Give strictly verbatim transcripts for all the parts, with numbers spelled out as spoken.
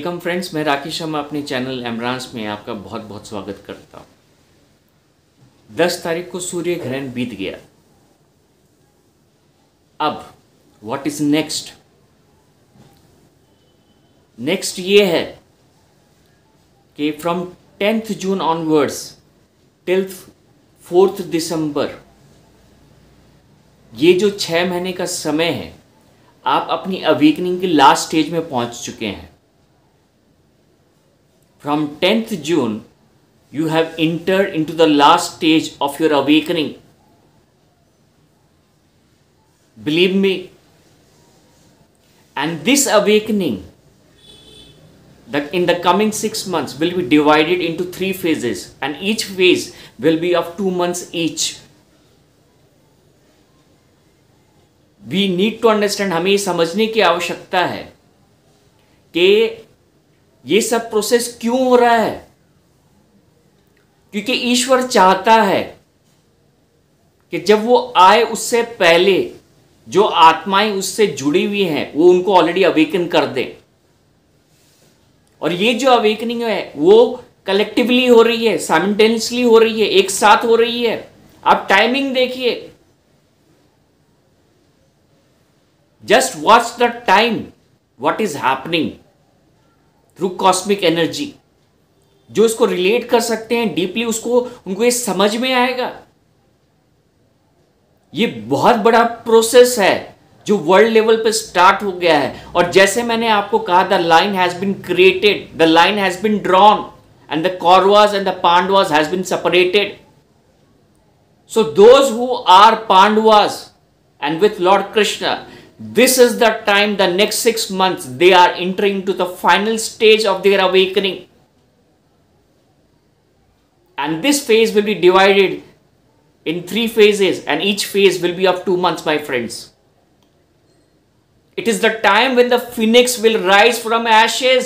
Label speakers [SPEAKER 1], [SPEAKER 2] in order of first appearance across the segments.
[SPEAKER 1] Welcome friends, मैं राकेश शर्मा अपने channel एमरांस में आपका बहुत बहुत स्वागत करता हूँ। दस तारीख को सूर्य ग्रहण बीत गया। अब व्हाट इज नेक्स्ट? नेक्स्ट ये है कि from tenth June onwards till fourth December, ये जो छः महीने का समय है, आप अपनी अवेकनिंग की लास्ट स्टेज में पहुंच चुके हैं। From tenth June you have entered into the last stage of your awakening. Believe me. And this awakening, that in the coming six months, will be divided into three phases, and each phase will be of two months each. We need to understand, हमें समझने की आवश्यकता है कि ये सब process क्यों हो रहा है। क्योंकि ईश्वर चाहता है कि जब वो आए उससे पहले जो आत्माएं उससे जुड़ी हुई हैं वो उनको ऑलरेडी अवेकन कर दे। और ये जो अवेकनिंग है वो कलेक्टिवली हो रही है, साइमल्टेनियसली हो रही है, एक साथ हो रही है। आप टाइमिंग देखिए, just watch the time what is happening through cosmic energy. जो इसको रिलेट कर सकते हैं डीपली, उसको उनको ये समझ में आएगा। ये बहुत बड़ा प्रोसेस है जो वर्ल्ड लेवल पे स्टार्ट हो गया है। और जैसे मैंने आपको कहा, the line has been created, the line has been drawn and the Kauravas and the Pandavas has been separated. So those who are Pandavas and with lord Krishna, this is the time, the next six months they are entering to the final stage of their awakening. And this phase will be divided in three phases, and each phase will be of two months, my friends. It is the time when the phoenix will rise from ashes.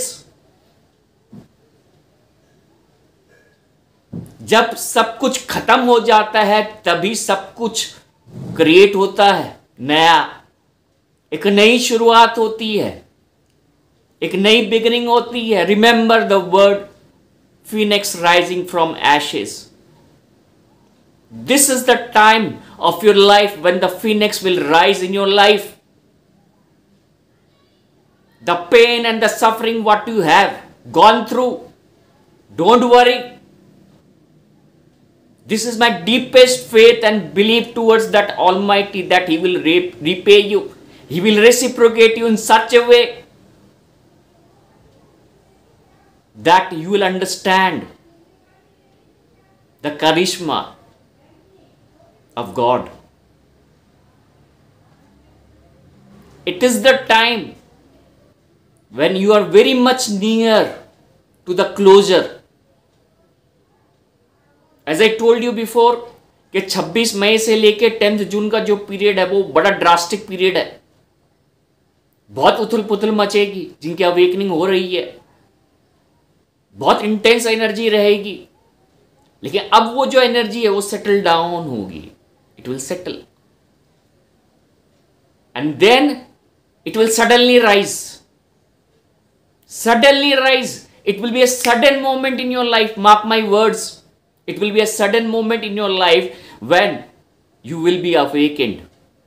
[SPEAKER 1] जब सब कुछ खत्म हो जाता है तभी सब कुछ क्रिएट होता है, नया, एक नई शुरुआत होती है, एक नई बिगिनिंग होती है। Remember the word Phoenix rising from ashes. This is the time of your life when the phoenix will rise in your life. The pain and the suffering what you have gone through, don't worry. This is my deepest faith and belief towards that Almighty, that He will repay you. He will reciprocate you in such a way that you will understand the charisma of God. It is the time when you are very much near to the closure. As I told you before कि छब्बीस मई से लेके tenth June का जो period है वो बड़ा drastic period है। बहुत उथल पुथल मचेगी, जिनकी अवेकनिंग हो रही है, बहुत इंटेंस एनर्जी रहेगी। लेकिन अब वो जो एनर्जी है वो सेटल डाउन होगी, it will settle and then it will suddenly rise, suddenly rise. It will be a sudden moment in your life, mark my words, it will be a sudden moment in your life when you will be awakened.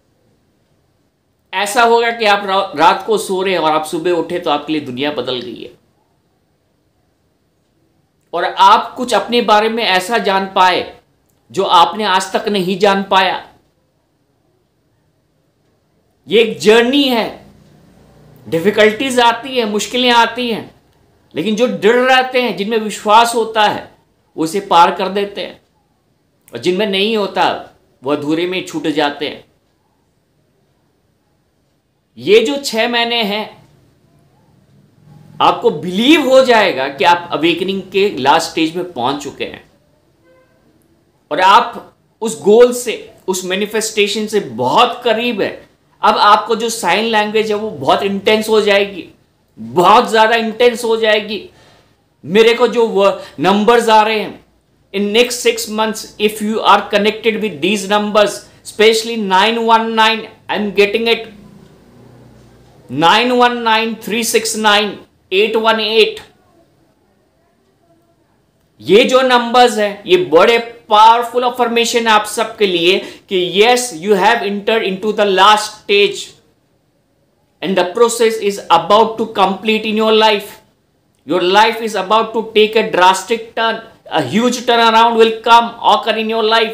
[SPEAKER 1] ऐसा होगा कि आप रा, रात को सो रहे हैं और आप सुबह उठे तो आपके लिए दुनिया बदल गई है, और आप कुछ अपने बारे में ऐसा जान पाए जो आपने आज तक नहीं जान पाया। ये एक जर्नी है, डिफिकल्टीज आती है, मुश्किलें आती हैं, लेकिन जो डर रहते हैं, जिनमें विश्वास होता है, वो उसे पार कर देते हैं, और जिनमें नहीं होता वो अधूरे में छूट जाते हैं। ये जो छह महीने हैं, आपको बिलीव हो जाएगा कि आप अवेकनिंग के लास्ट स्टेज में पहुंच चुके हैं, और आप उस गोल से, उस मैनिफेस्टेशन से बहुत करीब है। अब आपको जो साइन लैंग्वेज है वो बहुत इंटेंस हो जाएगी, बहुत ज्यादा इंटेंस हो जाएगी। मेरे को जो नंबर्स आ रहे हैं in next six months, if you are connected with these numbers, specially nine one nine, I am getting it, nine one nine three six nine, eight one eight, ये जो नंबर्स हैं ये बड़े पावरफुल अफर्मेशन है आप सबके लिए कि yes you have entered into the last stage and the process is about to complete in your life. Your life is about to take a drastic turn. A huge turnaround will come occur in your life.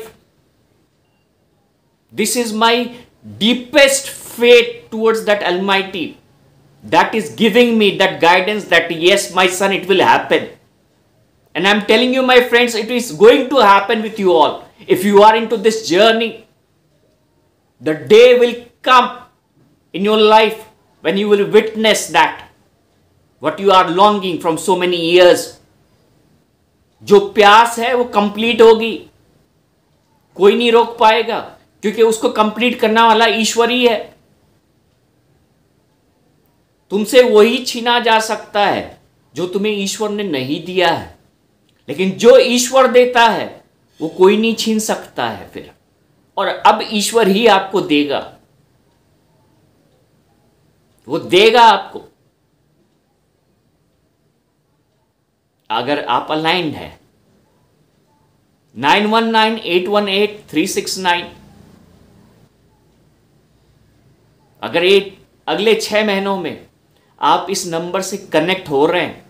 [SPEAKER 1] This is my deepest faith towards that Almighty that is giving me that guidance that yes, my son, it will happen. And I'm telling you, my friends, it is going to happen with you all. If you are into this journey, the day will come in your life when you will witness that what you are longing from so many years. जो प्यास है वो complete होगी, कोई नहीं रोक पाएगा क्योंकि उसको कंप्लीट करने वाला ईश्वर ही है. तुमसे वही छीना जा सकता है जो तुम्हें ईश्वर ने नहीं दिया है, लेकिन जो ईश्वर देता है वो कोई नहीं छीन सकता है फिर. और अब ईश्वर ही आपको देगा, वो देगा आपको अगर आप अलाइंड है. Nine one nine eight one eight three six nine. अगर एक अगले छह महीनों में आप इस नंबर से कनेक्ट हो रहे हैं,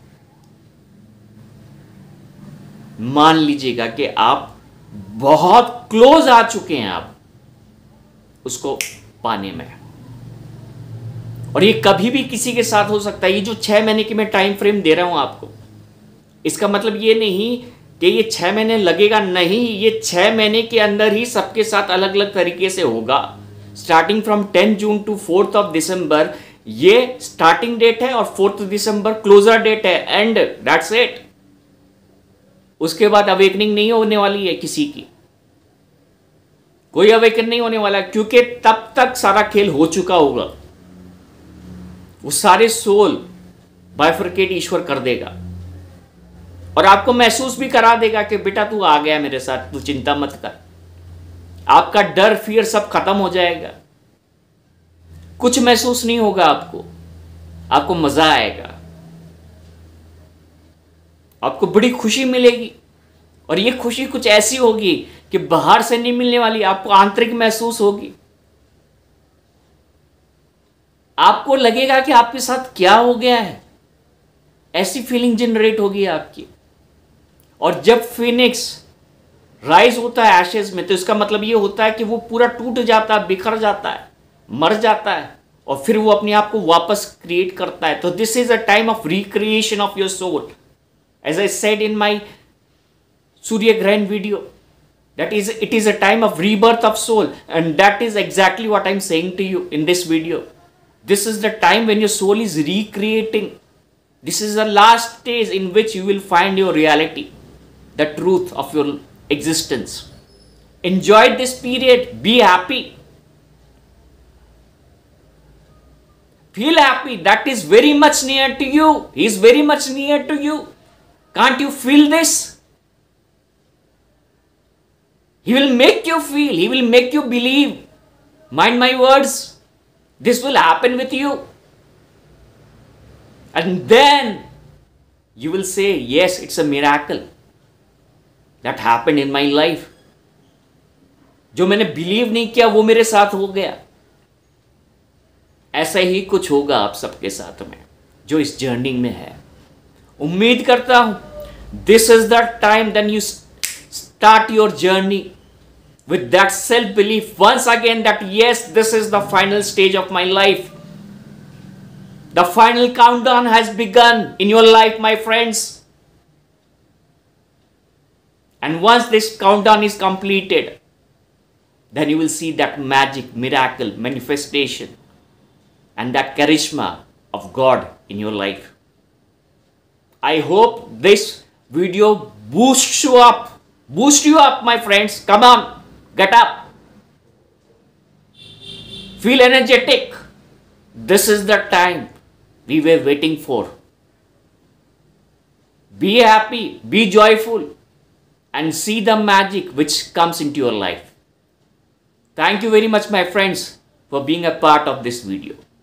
[SPEAKER 1] मान लीजिएगा कि आप बहुत क्लोज आ चुके हैं आप उसको पाने में. और ये कभी भी किसी के साथ हो सकता है. ये जो छह महीने की मैं टाइम फ्रेम दे रहा हूं आपको, इसका मतलब ये नहीं कि ये छह महीने लगेगा, नहीं, ये छह महीने के अंदर ही सबके साथ अलग अलग तरीके से होगा. Starting from ten June to fourth of December ये स्टार्टिंग डेट है और फोर्थ दिसंबर क्लोजर डेट है, एंड दैट्स इट. उसके बाद अवेकनिंग नहीं होने वाली है किसी की, कोई अवेकन नहीं होने वाला, क्योंकि तब तक सारा खेल हो चुका होगा. वो सारे सोल बाइफरकेट ईश्वर कर देगा और आपको महसूस भी करा देगा कि बेटा तू आ गया मेरे साथ, तू चिंता मत कर. आपका डर फियर सब खत्म हो जाएगा, कुछ महसूस नहीं होगा आपको, आपको मजा आएगा, आपको बड़ी खुशी मिलेगी. और ये खुशी कुछ ऐसी होगी कि बाहर से नहीं मिलने वाली, आपको आंतरिक महसूस होगी. आपको लगेगा कि आपके साथ क्या हो गया है, ऐसी फीलिंग जनरेट होगी आपकी. और जब फिनिक्स राइज होता है एशेज में, तो इसका मतलब ये होता है कि वो पूरा टूट जाता है, बिखर जाता है, मर जाता है, और फिर वो अपने आप को वापस क्रिएट करता है. तो this is a time of recreation of your soul, as I said in my surya grahan video, that is it is a time of rebirth of soul, and that is exactly what I'm saying to you in this video. This is the time when your soul is recreating. This is the last stage in which you will find your reality, the truth of your existence. Enjoy this period, be happy, feel happy. That is very much near to you. He is very much near to you. Can't you feel this? He will make you feel, he will make you believe. Mind my words, this will happen with you. And then you will say, yes, it's a miracle that happened in my life. जो मैंने believe नहीं किया वो मेरे साथ हो गया. ऐसा ही कुछ होगा आप सबके साथ में जो इस जर्नी में है. उम्मीद करता हूं this is the time then you start your journey with that self belief once again that yes, this is the final stage of my life. The final countdown has begun in your life, my friends. And once this countdown is completed, then you will see that magic, miracle, manifestation, and that charisma of God in your life. I hope this video boosts you up. Boost you up, my friends. Come on, get up. Feel energetic. This is the time we were waiting for. Be happy, be joyful, and see the magic which comes into your life. Thank you very much, my friends, for being a part of this video.